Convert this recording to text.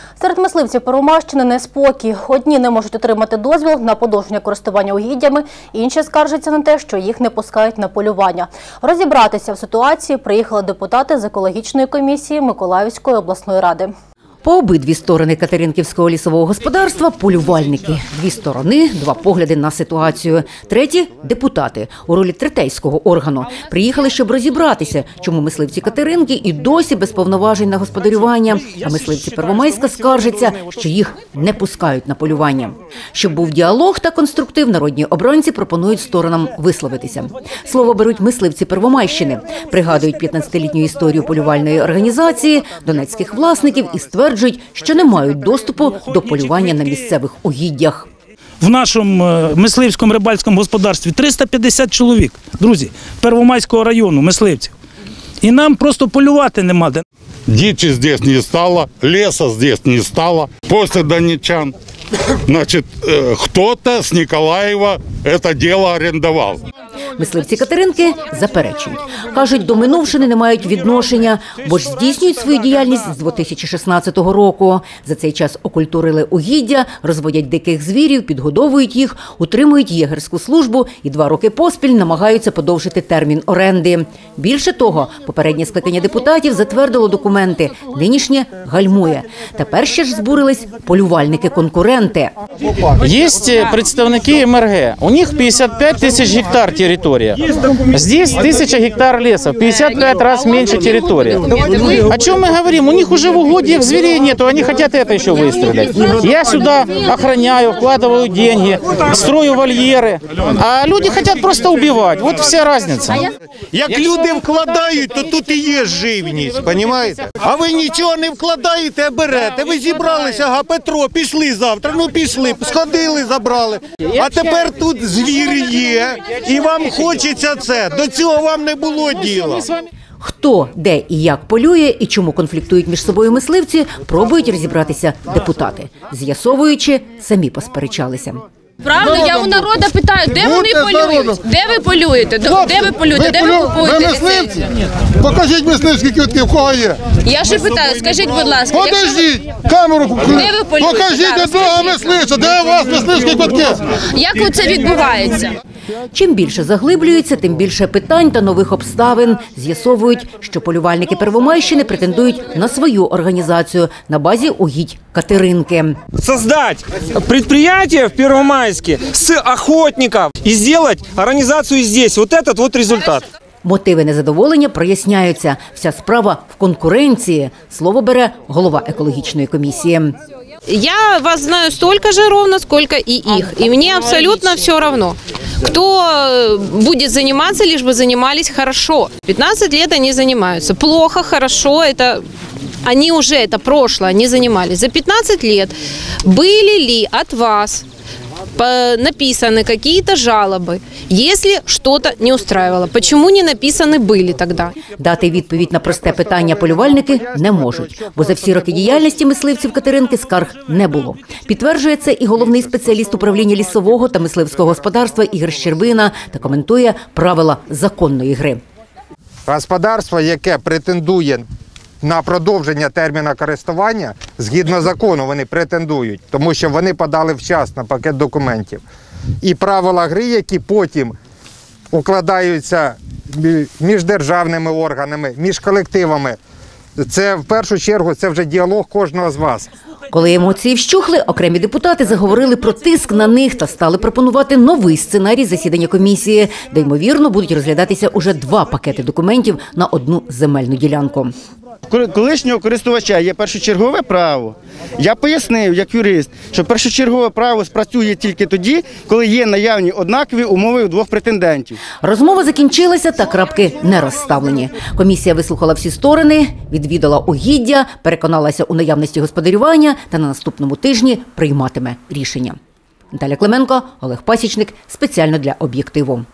Серед мисливців Первомайщини неспокій. Одні не можуть отримати дозвіл на подовження користування угіддями, інші скаржаться на те, що їх не пускають на полювання. Розібратися в ситуації приїхали депутати з екологічної комісії Миколаївської обласної ради. По обидві сторони Катеринківського лісового господарства – полювальники. Дві сторони, два погляди на ситуацію. Треті – депутати у ролі третейського органу. Приїхали, щоб розібратися, чому мисливці Катеринки і досі без повноважень на господарювання. А мисливці Первомайська скаржаться, що їх не пускають на полювання. Щоб був діалог та конструктив, народні обранці пропонують сторонам висловитися. Слово беруть мисливці Первомайщини. Пригадують 15-літню історію полювальної організації, донецьких власників і стверджують, що не мають доступу до полювання на місцевих угіддях. В нашому мисливському рибальському господарстві 350 чоловік, друзі, Первомайського району мисливців. І нам просто полювати нема де. Дичи здесь не стало, леса здесь не стало. После донечан, значит, кто-то с Николаева это дело арендовал. Мисливці Катеринки заперечують. Кажуть, до минувшини не мають відношення, бо ж здійснюють свою діяльність з 2016 року. За цей час окультурили угіддя, розводять диких звірів, підгодовують їх, утримують єгерську службу і 2 роки поспіль намагаються подовжити термін оренди. Більше того, попереднє скликання депутатів затвердило документи, нинішнє гальмує. Тепер ще ж збурились полювальники-конкуренти. Є представники МРГ, у них 55 тисяч гектар территория. Здесь 1000 гектар леса, 55 раз меньше территория. О чем мы говорим? У них уже в угодьях зверей нету, они хотят это еще выстрелить. Я сюда охраняю, вкладываю деньги, строю вольеры, а люди хотят просто убивать. Вот вся разница. Як люди вкладають, то тут і є живність, розумієте? А ви нічого не вкладаєте, а берете. Ви зібралися, ага, Петро, пішли завтра, ну пішли, сходили, забрали. А тепер тут звір є, і вам хочеться це. До цього вам не було діла. Хто, де і як полює і чому конфліктують між собою мисливці, пробують розібратися депутати. З'ясовуючи, самі посперечалися. Правда, я у народу питаю, де вони полюють? Де ви полюєте? Де ви полюєте? Де ви купуєте ліцензію? Покажіть мисливські квитки, в кого є. Я ще питаю, скажіть, будь ласка. Подождіть, камеру покажіть одного мисливця, де у вас мисливські квитки? Як це відбувається? Чим більше заглиблюються, тим більше питань та нових обставин. З'ясовують, що полювальники Первомайщини претендують на свою організацію на базі угідь Катеринки. Создать предприятие в Первомайске с охотников и сделать организацию здесь. Вот этот вот результат. Мотиви незадоволення проясняються. Вся справа в конкуренції. Слово бере голова екологічної комісії. Я вас знаю столько же ровно, сколько и их. И мне абсолютно все равно, кто будет заниматься, лишь бы занимались хорошо. 15 лет они занимаются. Плохо, хорошо, это... Они уже, это прошлое, они занимались. За 15 лет были ли от вас написаны какие-то жалобы, если что-то не устраивало? Почему не написаны были тогда? Дати відповідь на просте питання полювальники не можуть, бо за всі роки діяльності мисливців Катеринки скарг не було. Підтверджує це і головний спеціаліст управління лісового та мисливського господарства Ігор Щербина та коментує правила законної гри. Господарство, яке претендує на продовження терміну користування, згідно закону вони претендують, тому що вони подали вчасно пакет документів. І правила гри, які потім укладаються між державними органами, між колективами, це в першу чергу це вже діалог кожного з вас. Коли емоції вщухли, окремі депутати заговорили про тиск на них та стали пропонувати новий сценарій засідання комісії, де, ймовірно, будуть розглядатися уже 2 пакети документів на одну земельну ділянку. Колишнього користувача є першочергове право. Я пояснив, як юрист, що першочергове право спрацює тільки тоді, коли є наявні однакові умови у 2 претендентів. Розмова закінчилася, та крапки не розставлені. Комісія вислухала всі сторони, відвідала угіддя, переконалася у наявності господарювання та на наступному тижні прийматиме рішення. Наталя Клименко, Олег Пасічник. Спеціально для «Об'єктиву».